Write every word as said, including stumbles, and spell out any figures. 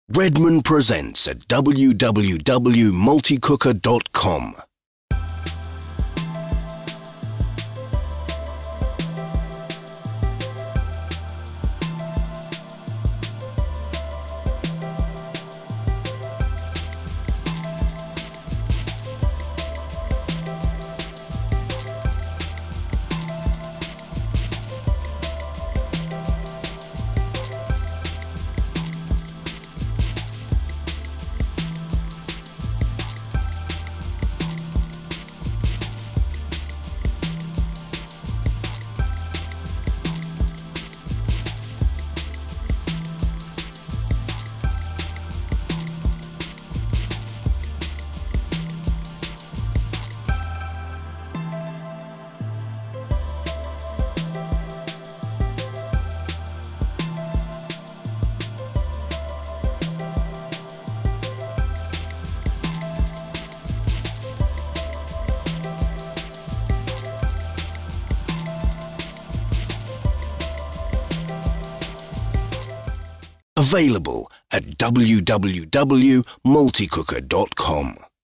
Redman presents at w w w dot multicooker dot com. Available at w w w dot multicooker dot com.